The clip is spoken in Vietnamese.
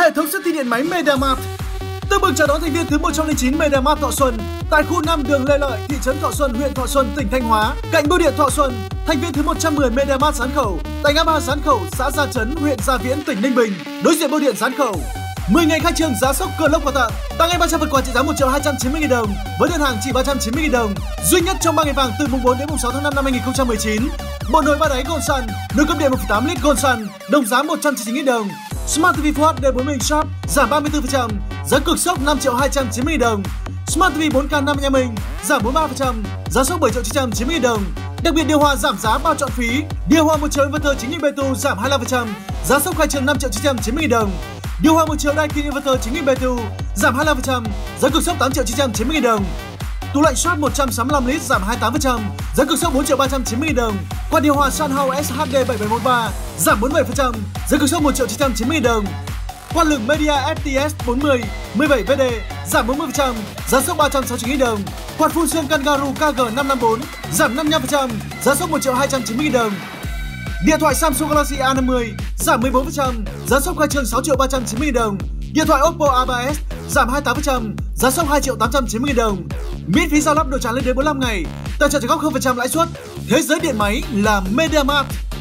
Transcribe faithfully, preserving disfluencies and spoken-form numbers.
Hệ thống siêu thị điện máy MediaMart tương mừng chào đón thành viên thứ một trăm lẻ chín MediaMart Thọ Xuân tại khu năm đường Lê Lợi, thị trấn Thọ Xuân, huyện Thọ Xuân, tỉnh Thanh Hóa, cạnh bưu điện Thọ Xuân. Thành viên thứ một trăm mười MediaMart Gián Khẩu tại ngã ba Gián Khẩu, xã Gia Trấn, huyện Gia Viễn, tỉnh Ninh Bình, đối diện bưu điện Gián Khẩu. mười ngày khai trương giá sốc cờ lốc quà tặng, tặng ngay ba trăm phần quà trị giá một triệu hai trăm chín mươi nghìn đồng với đơn hàng chỉ ba trăm chín mươi nghìn đồng, duy nhất trong ba ngày vàng từ mùng bốn đến mùng sáu tháng năm năm hai nghìn không trăm mười chín. Bộ nồi ba đáy Gold Sun, nồi cơm điện một phẩy tám lít Gold Sun, đồng giá một trăm chín mươi chín nghìn đồng. Smart ti vi Full hát đê bốn mươi inch Sharp giảm ba mươi tư phần trăm, giá cực sốc năm triệu hai trăm chín mươi nghìn đồng. Smart ti vi bốn K năm mươi lăm inch giảm bốn mươi ba phần trăm, giá sốc bảy triệu chín trăm chín mươi nghìn đồng. Đặc biệt điều hòa giảm giá bao chọn phí, điều hòa một chiều inverter chính in Betu giảm hai mươi lăm phần trăm, giá sốc khai trương năm triệu chín trăm chín mươi nghìn đồng. Điều hòa một chiều Daikin inverter chính in Betu giảm hai mươi lăm phần trăm, giá cực sốc tám triệu chín trăm chín mươi nghìn đồng. Tủ lạnh Sharp một trăm sáu mươi lăm lít giảm hai mươi tám phần trăm, giá cực sốc bốn triệu ba trăm chín mươi nghìn đồng. Quạt điều hòa Sunhouse ét hát đê bảy bảy một ba giảm bốn mươi bảy phần trăm, giá cực sốc một triệu chín trăm chín mươi nghìn đồng. Quạt lửng Media ép tê ét bốn mươi mười bảy vê đê giảm bốn mươi phần trăm, giá sốc ba trăm sáu mươi chín nghìn đồng. Quạt phun sương Kangaroo K G năm năm bốn giảm năm mươi lăm phần trăm, giá sốc một triệu hai trăm chín mươi nghìn đồng. Điện thoại Samsung Galaxy A năm mươi giảm mười bốn phần trăm, giá sốc khai trương sáu triệu ba trăm chín mươi nghìn đồng. Điện thoại Oppo A ba s giảm hai mươi tám phần trăm, giá sốc hai triệu tám trăm chín mươi nghìn đồng. Miễn phí giao lắp đồ trả lên đến bốn mươi lăm ngày, tài trợ trả góp không phần trăm lãi suất. Thế giới điện máy là MediaMart.